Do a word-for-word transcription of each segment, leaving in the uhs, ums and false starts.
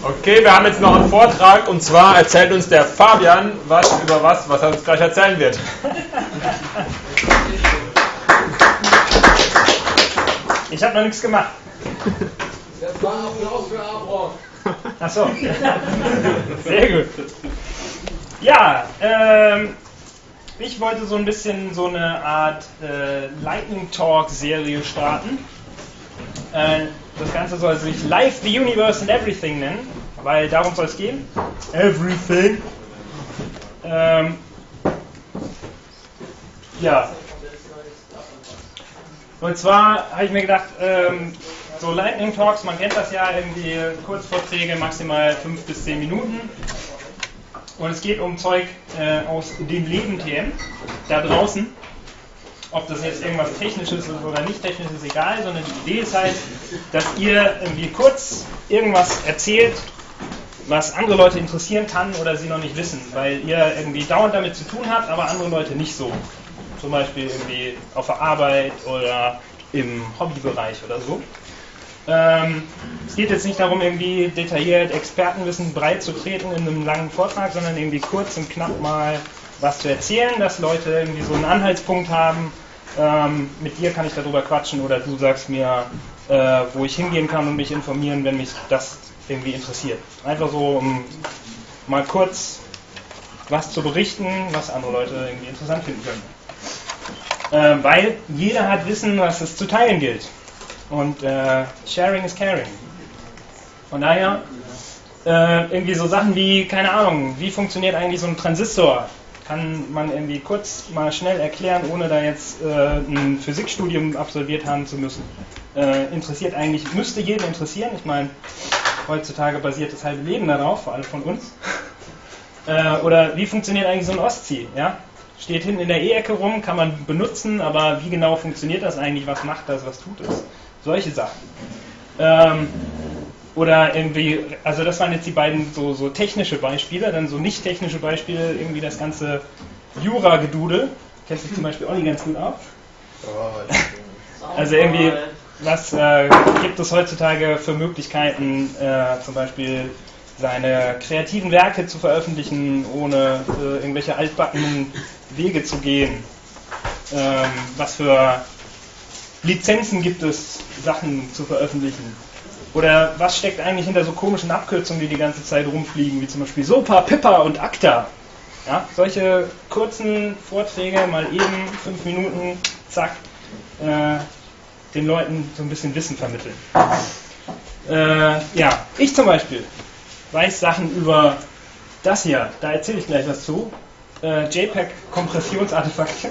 Okay, wir haben jetzt noch einen Vortrag und zwar erzählt uns der Fabian was über was, was er uns gleich erzählen wird. Ich habe noch nichts gemacht. Das war Applaus für Abraham. Achso. Sehr gut. Ja, ähm, ich wollte so ein bisschen so eine Art äh, Lightning Talk Serie starten. Äh, das Ganze soll sich Life, the Universe and Everything nennen, weil darum soll es gehen. Everything. Ähm, ja. Und zwar habe ich mir gedacht, ähm, so Lightning Talks, man kennt das ja, irgendwie Kurzvorträge, maximal fünf bis zehn Minuten. Und es geht um Zeug äh, aus dem Leben T M, da draußen. Ob das jetzt irgendwas Technisches ist oder nicht Technisches, ist egal, sondern die Idee ist halt, dass ihr irgendwie kurz irgendwas erzählt, was andere Leute interessieren kann oder sie noch nicht wissen, weil ihr irgendwie dauernd damit zu tun habt, aber andere Leute nicht so. Zum Beispiel irgendwie auf der Arbeit oder im Hobbybereich oder so. Ähm, es geht jetzt nicht darum, irgendwie detailliert Expertenwissen breit zu treten in einem langen Vortrag, sondern irgendwie kurz und knapp mal was zu erzählen, dass Leute irgendwie so einen Anhaltspunkt haben, ähm, mit dir kann ich darüber quatschen oder du sagst mir, äh, wo ich hingehen kann und mich informieren, wenn mich das irgendwie interessiert. Einfach so, um mal kurz was zu berichten, was andere Leute irgendwie interessant finden können. Äh, weil jeder hat Wissen, was es zu teilen gilt. Und äh, sharing is caring. Von daher äh, irgendwie so Sachen wie, keine Ahnung, wie funktioniert eigentlich so ein Transistor? Kann man irgendwie kurz mal schnell erklären, ohne da jetzt äh, ein Physikstudium absolviert haben zu müssen. Äh, interessiert eigentlich, müsste jeden interessieren. Ich meine, heutzutage basiert das halbe Leben darauf, vor allem von uns. äh, oder wie funktioniert eigentlich so ein Ostsee? Ja? Steht hinten in der E-Ecke rum, kann man benutzen, aber wie genau funktioniert das eigentlich? Was macht das? Was tut es? Solche Sachen. Ähm, oder irgendwie, also das waren jetzt die beiden so, so technische Beispiele, dann so nicht technische Beispiele, irgendwie das ganze Jura-Gedudel. Kennt sich zum Beispiel Olli ganz gut auf. Also irgendwie, was äh, gibt es heutzutage für Möglichkeiten, äh, zum Beispiel seine kreativen Werke zu veröffentlichen, ohne äh, irgendwelche altbackenen Wege zu gehen? Ähm, was für Lizenzen gibt es, Sachen zu veröffentlichen? Oder was steckt eigentlich hinter so komischen Abkürzungen, die die ganze Zeit rumfliegen, wie zum Beispiel SOPA, PIPA und ACTA? Ja, solche kurzen Vorträge, mal eben, fünf Minuten, zack, äh, den Leuten so ein bisschen Wissen vermitteln. Äh, ja, ich zum Beispiel weiß Sachen über das hier, da erzähle ich gleich was zu. Äh, JPEG-Kompressionsartefakte.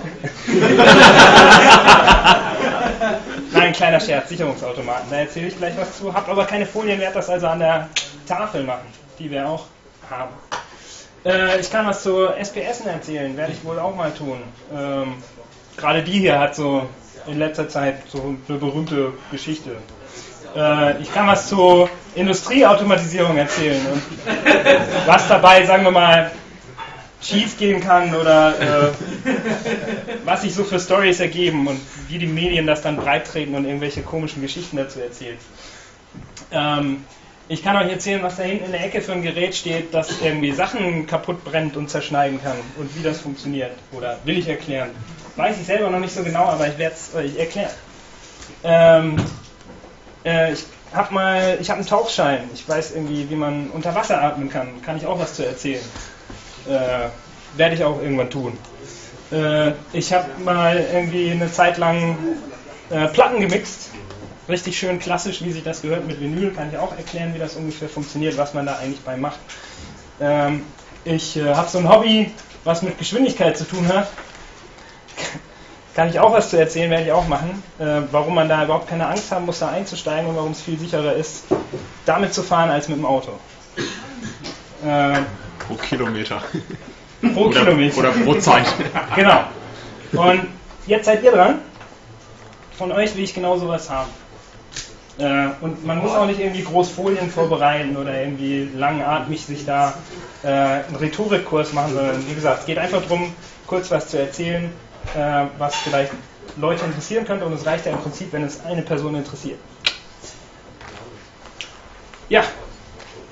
Nein, kleiner Scherz, Sicherungsautomaten, da erzähle ich gleich was zu. Hab aber keine Folien, werde das also an der Tafel machen, die wir auch haben. Äh, ich kann was zu S P S erzählen, werde ich wohl auch mal tun. Ähm, Gerade die hier hat so in letzter Zeit so eine berühmte Geschichte. Äh, ich kann was zu Industrieautomatisierung erzählen und was dabei, sagen wir mal, schief gehen kann oder äh, was sich so für Stories ergeben und wie die Medien das dann breittreten und irgendwelche komischen Geschichten dazu erzählen. Ähm, ich kann euch erzählen, was da hinten in der Ecke für ein Gerät steht, das irgendwie Sachen kaputt brennt und zerschneiden kann und wie das funktioniert. Oder will ich erklären. Weiß ich selber noch nicht so genau, aber ich werde es euch erklären. Ähm, äh, ich habe mal, ich habe einen Tauchschein. Ich weiß irgendwie, wie man unter Wasser atmen kann. Kann ich auch was zu erzählen. Äh, werde ich auch irgendwann tun. Äh, ich habe mal irgendwie eine Zeit lang äh, Platten gemixt. Richtig schön klassisch, wie sich das gehört mit Vinyl. Kann ich auch erklären, wie das ungefähr funktioniert, was man da eigentlich bei macht. Ähm, ich äh, habe so ein Hobby, was mit Geschwindigkeit zu tun hat. Kann ich auch was zu erzählen, werde ich auch machen. Äh, warum man da überhaupt keine Angst haben muss, da einzusteigen und warum es viel sicherer ist, damit zu fahren als mit dem Auto. Äh, Pro Kilometer. Pro oder, Kilometer. Oder pro Zeit. Genau. Und jetzt seid ihr dran. Von euch will ich genau sowas haben. Äh, und man muss auch nicht irgendwie groß Folien vorbereiten oder irgendwie langatmig sich da äh, einen Rhetorikkurs machen, sondern wie gesagt, es geht einfach darum, kurz was zu erzählen, äh, was vielleicht Leute interessieren könnte, und es reicht ja im Prinzip, wenn es eine Person interessiert. Ja,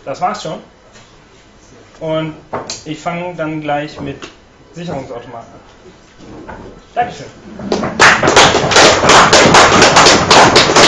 das war's schon. Und ich fange dann gleich mit Sicherungsautomaten an. Dankeschön.